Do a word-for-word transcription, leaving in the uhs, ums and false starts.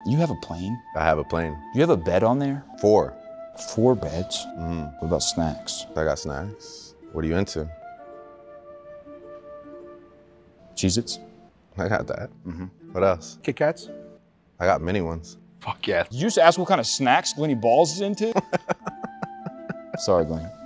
You have a plane? I have a plane. You have a bed on there? Four. Four beds? Mm-hmm. What about snacks? I got snacks. What are you into? Cheez-Its? I got that. Mm-hmm. What else? Kit Kats? I got mini ones. Fuck yeah. Did you just ask what kind of snacks Glenny Balls is into? Sorry, Glenny.